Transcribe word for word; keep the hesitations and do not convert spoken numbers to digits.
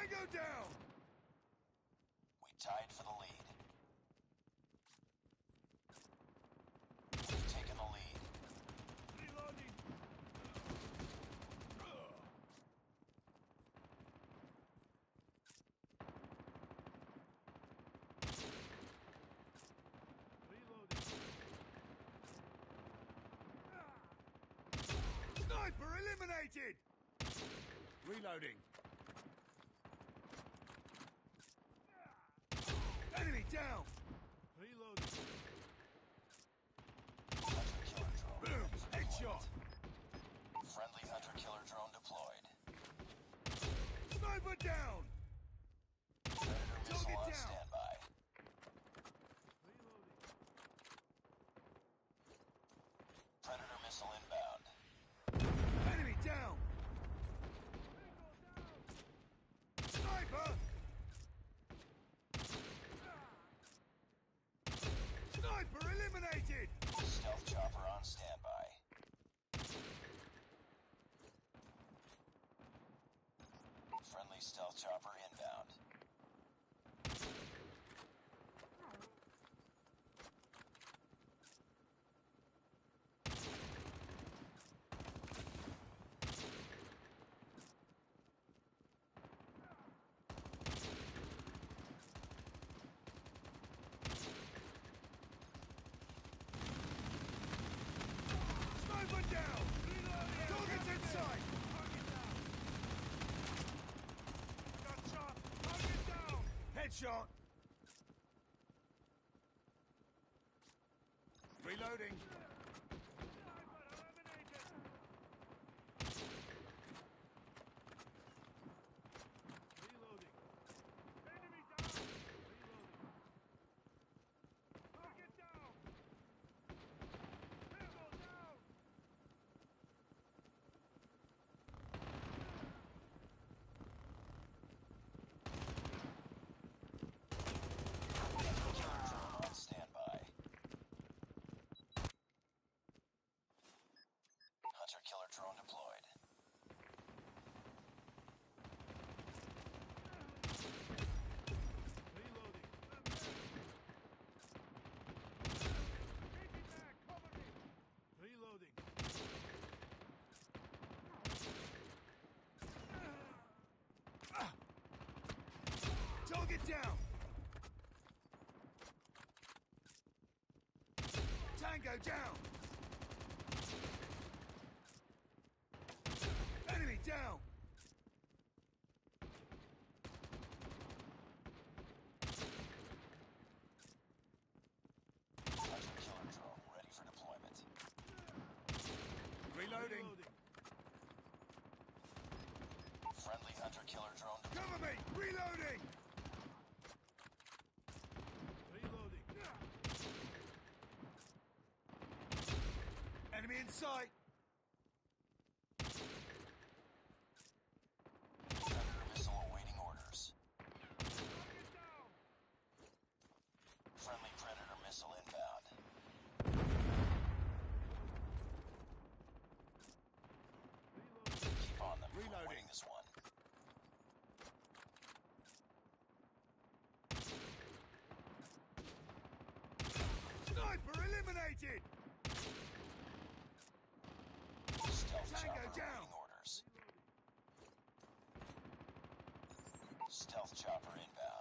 Tango down! We tied for the lead. We've taken the lead. Reloading! Reloading. Sniper eliminated! Reloading. Enemy down! Reloading. Hunter-killer drone. Boom! ready for Headshot! deployment. Friendly hunter-killer drone deployed. Sniper down! Predator missile Target on down. standby. Reloading. Predator missile inbound. Enemy down! Sniper! Sniper eliminated! Stealth chopper on standby. Friendly stealth chopper inbound. Sniper down! Target's in sight! Target down! Got shot! Target down! Headshot! Reloading! Sniper eliminated! Reloading! Enemy down! Reloading! Target down! Tango down! Hunter-killer drone on standby. Hunter-killer drone deployed. Reloading. Taking back, cover me. Reloading. Target down. Tango down. Enemy down. Hunter-killer drone ready for deployment. Reloading. Friendly hunter-killer drone deployed. Cover me. Reloading. Reloading. Enemy in sight. Predator missile awaiting orders. Target down. Friendly Predator missile inbound. Reloading. Keep on them. We're Reloading. winning this one. Sniper eliminated. Stealth Tango chopper down. awaiting orders. Stealth chopper inbound.